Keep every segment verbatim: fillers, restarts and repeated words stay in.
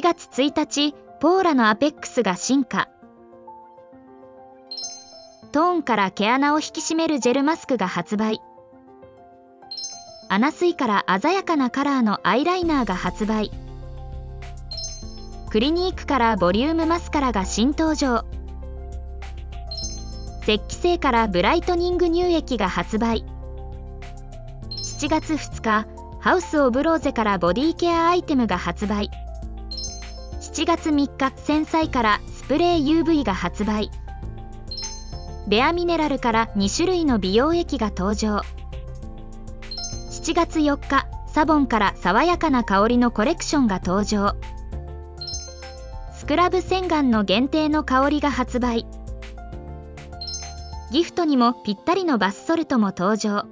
がつついたち、ポーラのアペックスが進化。トーンから毛穴を引き締めるジェルマスクが発売。アナスイから鮮やかなカラーのアイライナーが発売。クリニークからボリュームマスカラが新登場。石器製からブライトニング乳液が発売。しちがつふつか、ハウス・オブ・ローゼからボディケアアイテムが発売。しちがつみっか、繊細からスプレー ユーブイ が発売。ベアミネラルからにしゅるいの美容液が登場。しちがつよっか、サボンから爽やかな香りのコレクションが登場。スクラブ洗顔の限定の香りが発売。ギフトにもぴったりのバスソルトも登場。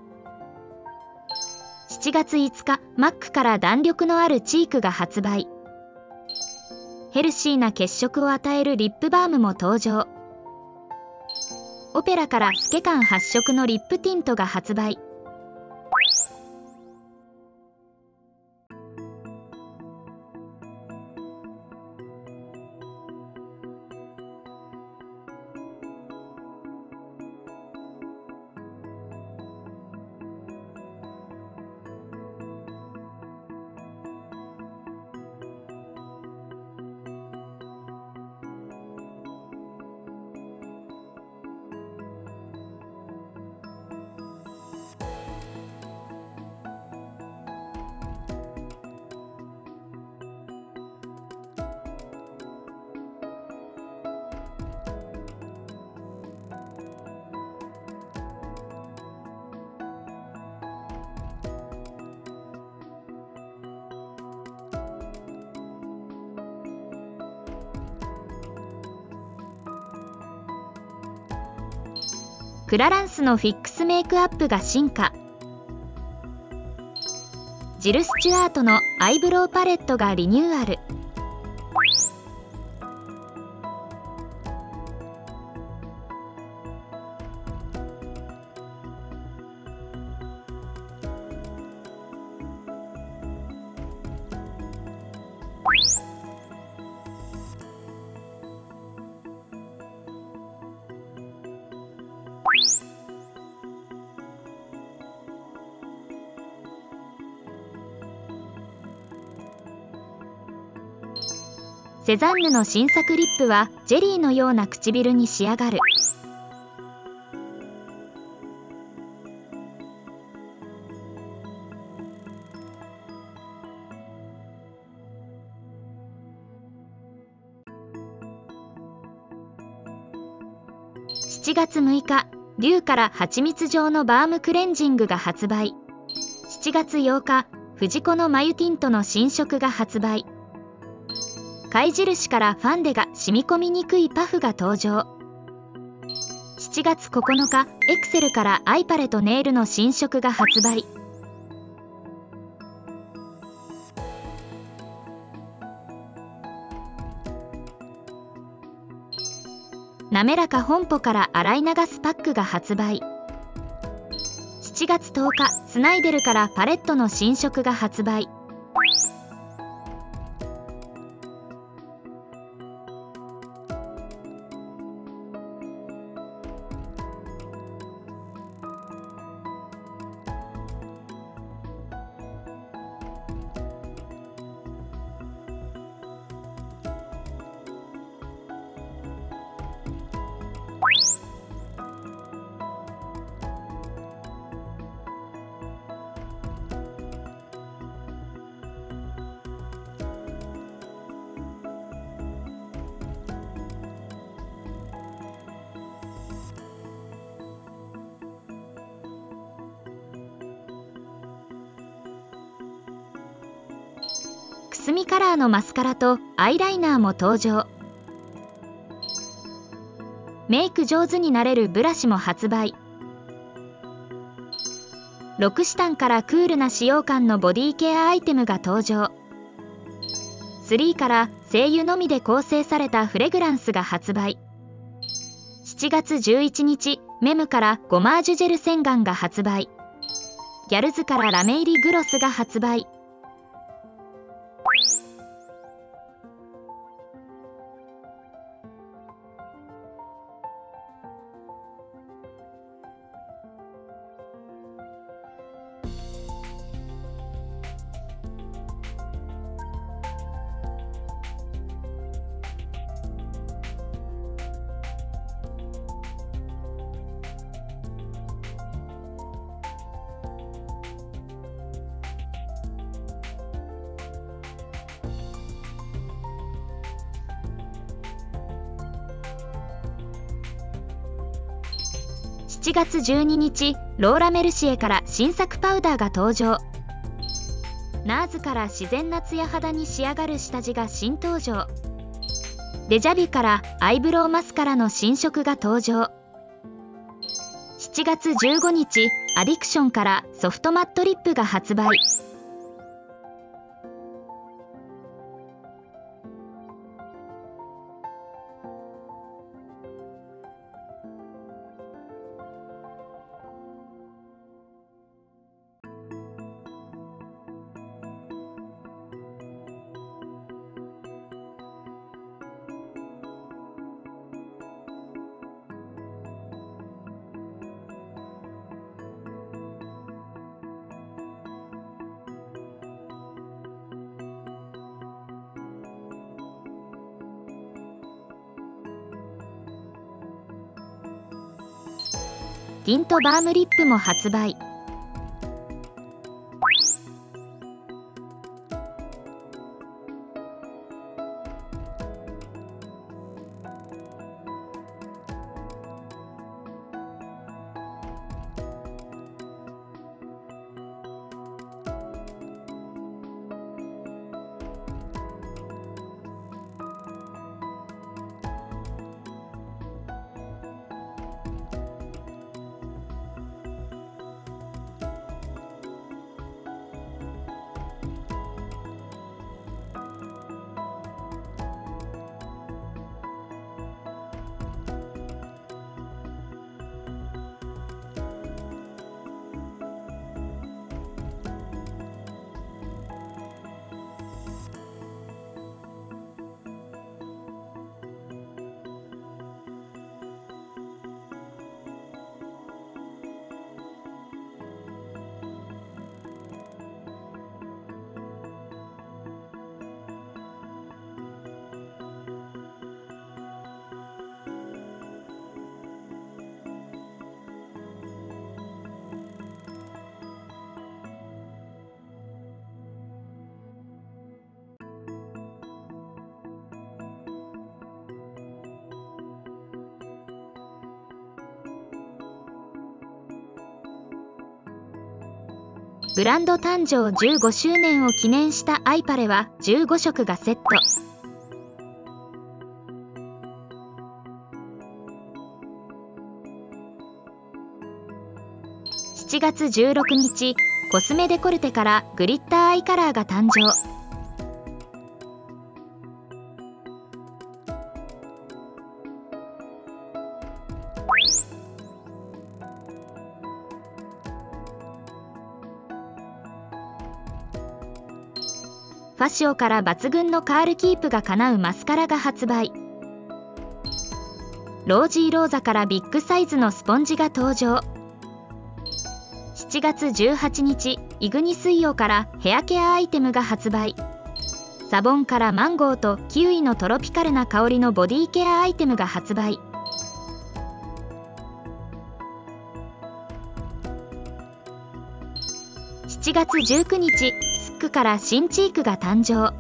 しちがついつか、マックから弾力のあるチークが発売。ヘルシーな血色を与えるリップバームも登場。オペラから透け感発色のリップティントが発売。クラランスのフィックスメイクアップが進化。ジル・スチュアートのアイブロウパレットがリニューアル。セザンヌの新作リップはジェリーのような唇に仕上がる。しちがつむいか、デューから蜂蜜状のバームクレンジングが発売。しちがつようか、フジコの眉ティントの新色が発売。貝印からファンデが染み込みにくいパフが登場。しちがつここのか、エクセルからアイパレとネイルの新色が発売。なめらか本舗から洗い流すパックが発売。しちがつとおか、スナイデルからパレットの新色が発売。くすみカラーのマスカラとアイライナーも登場。メイク上手になれるブラシも発売。ロクシタンからクールな使用感のボディケアアイテムが登場。スリーから精油のみで構成されたフレグランスが発売。しちがつじゅういちにち、メムからゴマージュジェル洗顔が発売。ギャルズからラメ入りグロスが発売。 ちがつじゅうににち、ローラ・メルシエから新作パウダーが登場。ナーズから自然なツヤ肌に仕上がる下地が新登場。デジャビュからアイブロウマスカラの新色が登場。しちがつじゅうごにち、アディクションからソフトマットリップが発売。ティントバームリップも発売。ブランド誕生じゅうごしゅうねんを記念したアイパレはじゅうごしょくがセット。しちがつじゅうろくにち、コスメデコルテからグリッターアイカラーが誕生。ファシオから抜群のカールキープが叶うマスカラが発売。ロージーローザからビッグサイズのスポンジが登場。しちがつじゅうはちにち、イグニスイオからヘアケアアイテムが発売。サボンからマンゴーとキウイのトロピカルな香りのボディケアアイテムが発売。しちがつじゅうくにち、スックから新チークが誕生。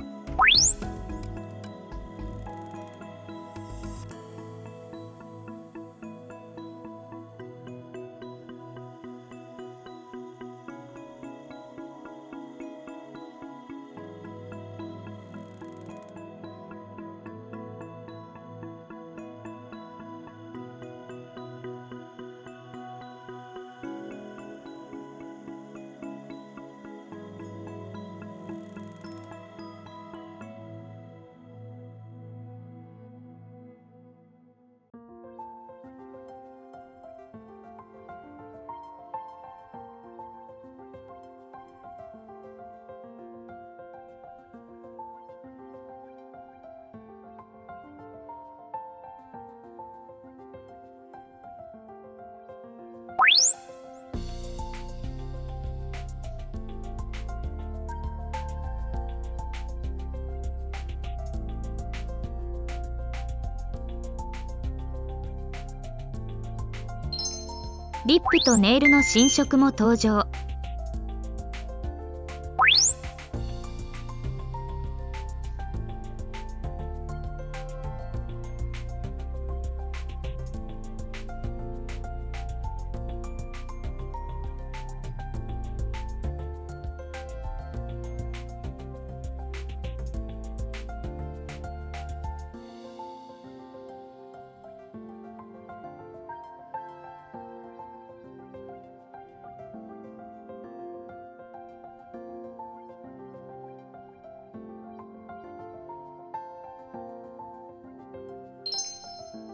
リップとネイルの新色も登場。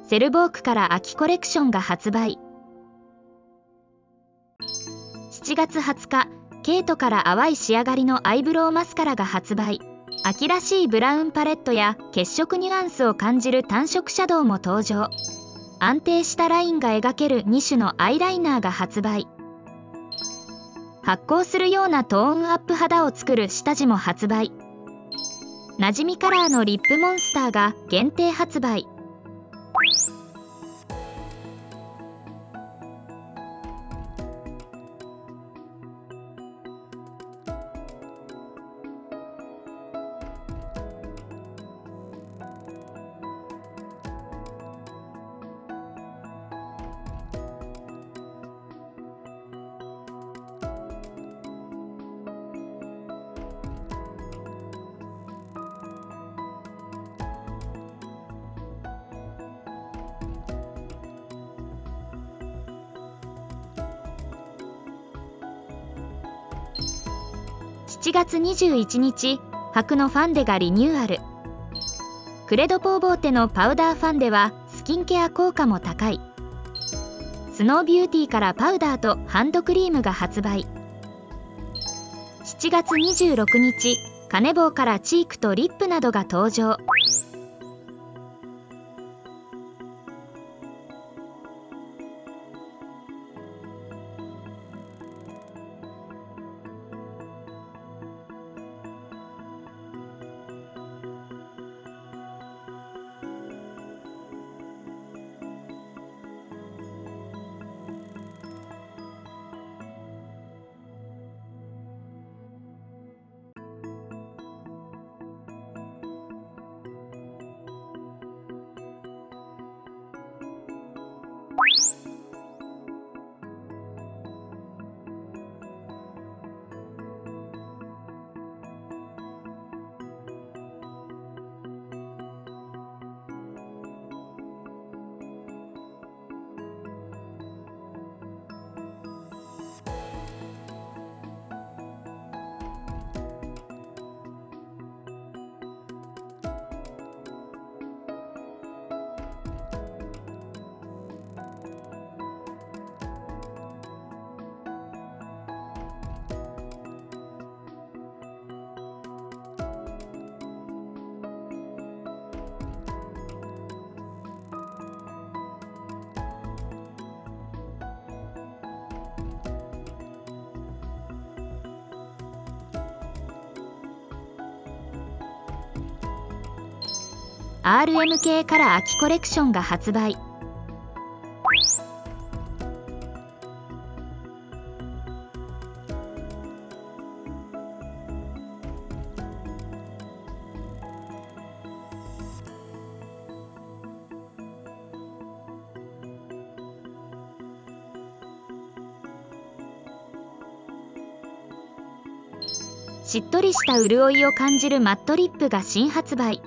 セルボークから秋コレクションが発売。しちがつはつか、ケイトから淡い仕上がりのアイブロウマスカラが発売。秋らしいブラウンパレットや血色ニュアンスを感じる単色シャドウも登場。安定したラインが描けるに種のアイライナーが発売。発光するようなトーンアップ肌を作る下地も発売。なじみカラーのリップモンスターが限定発売。しちがつにじゅういちにち、白のファンデがリニューアル。クレドポーボーテのパウダーファンデはスキンケア効果も高い。スノービューティーからパウダーとハンドクリームが発売。しちがつにじゅうろくにち、カネボウからチークとリップなどが登場。アールエム 系から秋コレクションが発売。しっとりした潤いを感じるマットリップが新発売。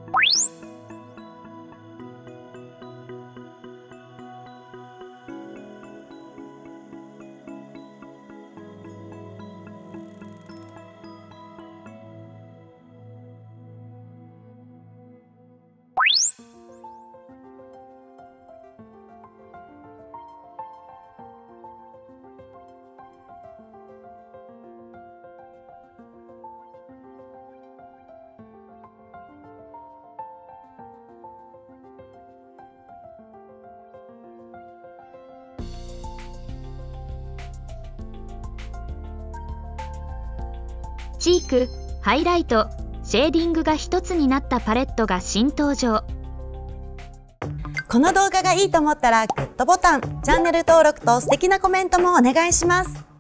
チーク、ハイライト、シェーディングが一つになったパレットが新登場。 この動画がいいと思ったらグッドボタン、チャンネル登録と素敵なコメントもお願いします。